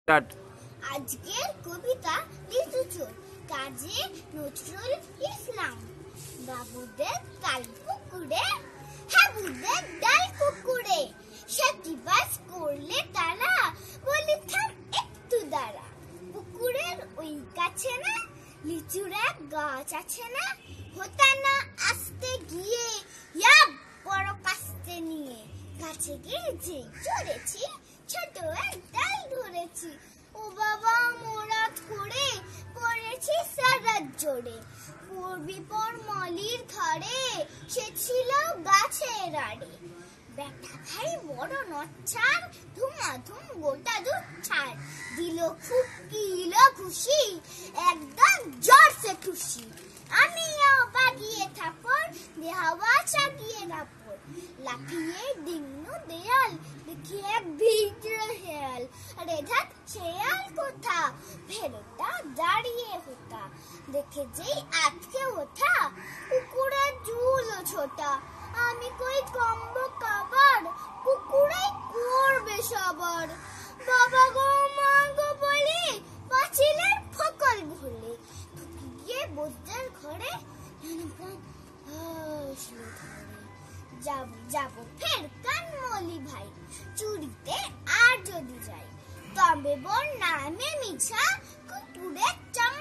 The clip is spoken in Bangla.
আজকের কবিতা লিচু চোর, কাজী নজরুল ইসলাম। বাবুদের ডাল পুকুরে, হাবুদের ডাল পুকুরে, সাকিবাস করলে তারা, বলি থাম একটু দাঁড়া। পুকুরের ওই কাছে না লিচুর এক গাছ আছে না, হতা না আসতে গিয়ে ইয়া বড় কাস্তে নিয়ে, কাছে গিয়ে যে চড়েছি ছোট এক ডাল ধরেছি। ও বাবা মোরাত করে পড়েছি সারা জোরে, পূর্বিপর মলির ধারে সে ছিল গাছের আড়ে। বেটা ভাই বড় নচ্ছার, ধুমাধুম গোটা দুধ ছাড়, দিল ফুকিল খুশি একদম জোরসে খুশি। আমিও বাগিয়ে থাপড় দেহাওয়া চাগিয়ে নাপড়, লাফিয়ে ডিঙ্গু দেয়াল দেখি এক ভিড় হেয়াল। রেধাত শেয়াল কোথা ফেরতা দাঁড়িয়ে হোতা, দেখে যেই আজকে ওঠা পুকুরে জুল ছোটা। আমি কই কম্ব কাবার পুকুরে করবে সবার, বাবা গো মা গো বলে পাঁচিলের ফকল ভুলে, গিয়ে বৌদ্ধের ঘরে যাবো ফের কানমলি ভাই, চুরিতে আর যদি যাই তবে বোন নামে মিছা কুকুরের চামড়া